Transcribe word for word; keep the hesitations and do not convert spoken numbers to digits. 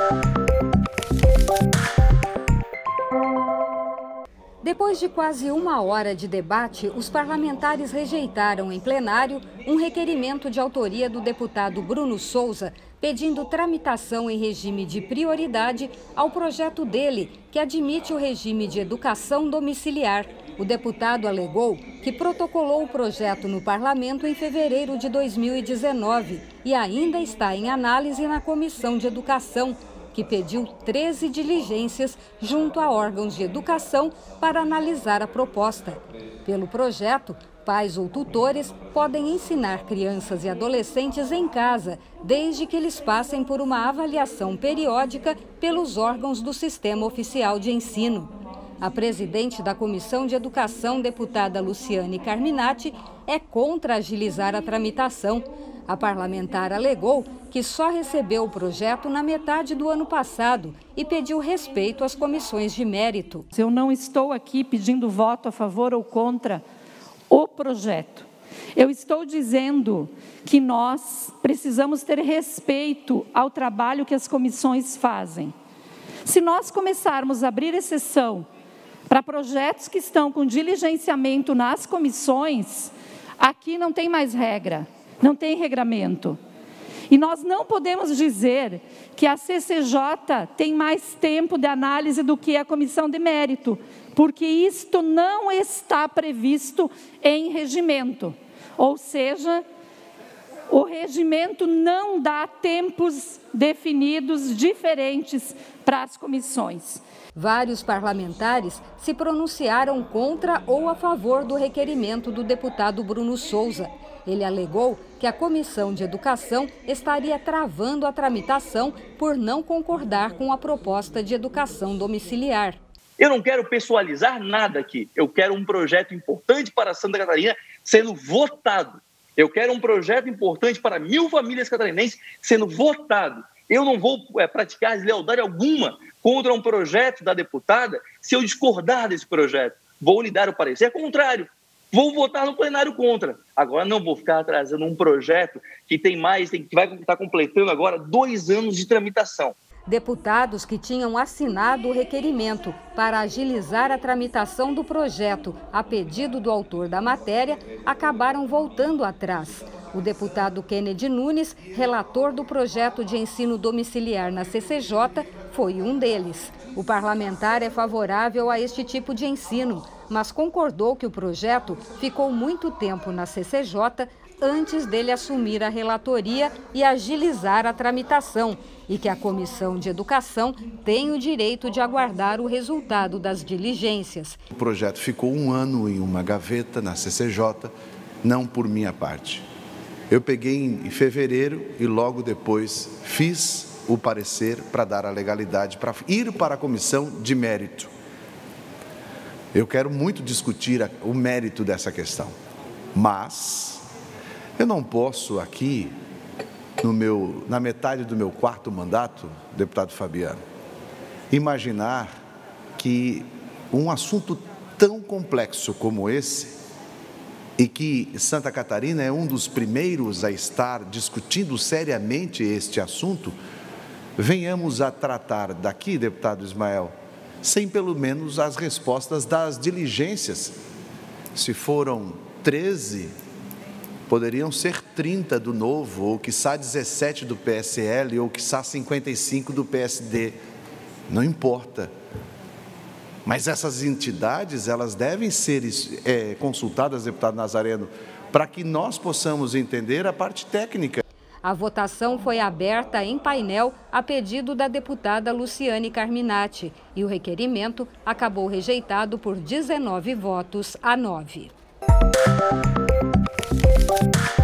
Depois de quase uma hora de debate, os parlamentares rejeitaram em plenário um requerimento de autoria do deputado Bruno Souza, pedindo tramitação em regime de prioridade ao projeto dele, que admite o regime de educação domiciliar. O deputado alegou que protocolou o projeto no parlamento em fevereiro de dois mil e dezenove e ainda está em análise na Comissão de Educação, que pediu treze diligências junto a órgãos de educação para analisar a proposta. Pelo projeto, pais ou tutores podem ensinar crianças e adolescentes em casa, desde que eles passem por uma avaliação periódica pelos órgãos do Sistema Oficial de Ensino. A presidente da Comissão de Educação, deputada Luciane Carminati, é contra agilizar a tramitação. A parlamentar alegou que só recebeu o projeto na metade do ano passado e pediu respeito às comissões de mérito. Eu não estou aqui pedindo voto a favor ou contra o projeto. Eu estou dizendo que nós precisamos ter respeito ao trabalho que as comissões fazem. Se nós começarmos a abrir exceção para projetos que estão com diligenciamento nas comissões, aqui não tem mais regra. Não tem regramento. E nós não podemos dizer que a C C J tem mais tempo de análise do que a comissão de mérito, porque isto não está previsto em regimento. Ou seja, o regimento não dá tempos definidos diferentes para as comissões. Vários parlamentares se pronunciaram contra ou a favor do requerimento do deputado Bruno Souza. Ele alegou que a Comissão de Educação estaria travando a tramitação por não concordar com a proposta de educação domiciliar. Eu não quero pessoalizar nada aqui. Eu quero um projeto importante para Santa Catarina sendo votado. Eu quero um projeto importante para mil famílias catarinenses sendo votado. Eu não vou é, praticar deslealdade alguma contra um projeto da deputada se eu discordar desse projeto. Vou lhe dar o parecer contrário. Vou votar no plenário contra. Agora não vou ficar trazendo um projeto que tem mais, tem, que vai estar completando agora dois anos de tramitação. Deputados que tinham assinado o requerimento para agilizar a tramitação do projeto a pedido do autor da matéria acabaram voltando atrás. O deputado Kennedy Nunes, relator do projeto de ensino domiciliar na C C J, foi um deles. O parlamentar é favorável a este tipo de ensino, mas concordou que o projeto ficou muito tempo na C C J antes dele assumir a relatoria e agilizar a tramitação, e que a Comissão de Educação tem o direito de aguardar o resultado das diligências. O projeto ficou um ano em uma gaveta na C C J, não por minha parte. Eu peguei em fevereiro e logo depois fiz o parecer para dar a legalidade, para ir para a comissão de mérito. Eu quero muito discutir o mérito dessa questão, mas eu não posso aqui, no meu, na metade do meu quarto mandato, deputado Fabiano, imaginar que um assunto tão complexo como esse, e que Santa Catarina é um dos primeiros a estar discutindo seriamente este assunto, venhamos a tratar daqui, deputado Ismael, sem pelo menos as respostas das diligências. Se foram treze, poderiam ser trinta do Novo, ou quiçá dezessete do P S L, ou quiçá cinquenta e cinco do P S D. Não importa. Mas essas entidades, elas devem ser é, consultadas, deputado Nazareno, para que nós possamos entender a parte técnica. A votação foi aberta em painel a pedido da deputada Luciane Carminati e o requerimento acabou rejeitado por dezenove votos a nove.